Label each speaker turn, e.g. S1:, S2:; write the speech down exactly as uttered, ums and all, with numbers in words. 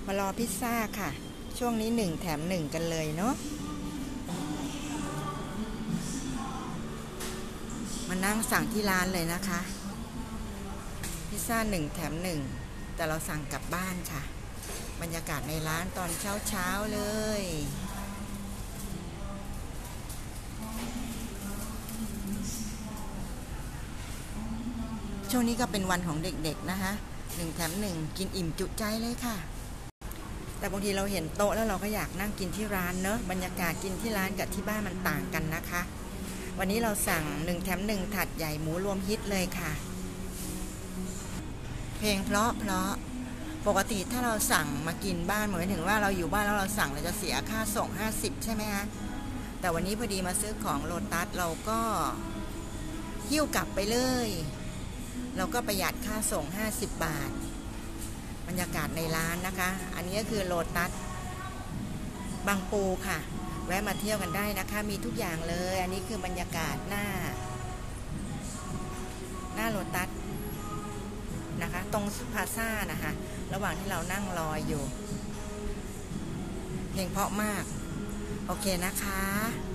S1: มารอพิซซ่าค่ะช่วงนี้หนึ่งแถมหนึ่งกันเลยเนาะมานั่งสั่งที่ร้านเลยนะคะพิซซ่าหนึ่งแถมหนึ่งแต่เราสั่งกลับบ้านค่ะบรรยากาศในร้านตอนเช้าเช้าเลยช่วงนี้ก็เป็นวันของเด็กๆนะคะหนึ่งแถมหนึ่งกินอิ่มจุใจเลยค่ะแต่บางทีเราเห็นโต๊ะแล้วเราก็อยากนั่งกินที่ร้านเนอะบรรยากาศกินที่ร้านกับที่บ้านมันต่างกันนะคะวันนี้เราสั่งหนึ่งแถมหนึ่งถาดใหญ่หมูรวมฮิตเลยค่ะเพลงเพราะเพราะปกติถ้าเราสั่งมากินบ้านเหมือนถึงว่าเราอยู่บ้านแล้วเราสั่งเราจะเสียค่าส่งห้าสิบใช่ไหมคะแต่วันนี้พอดีมาซื้อของโลตัสเราก็หิ้วกลับไปเลยเราก็ประหยัดค่าส่งห้าสิบบาทบรรยากาศในร้านนะคะอันนี้ก็คือโลตัสบางปูค่ะแวะมาเที่ยวกันได้นะคะมีทุกอย่างเลยอันนี้คือบรรยากาศหน้าหน้าโลตัสนะคะตรงพลาซ่านะคะระหว่างที่เรานั่งรออยู่เพลงเพราะมากโอเคนะคะ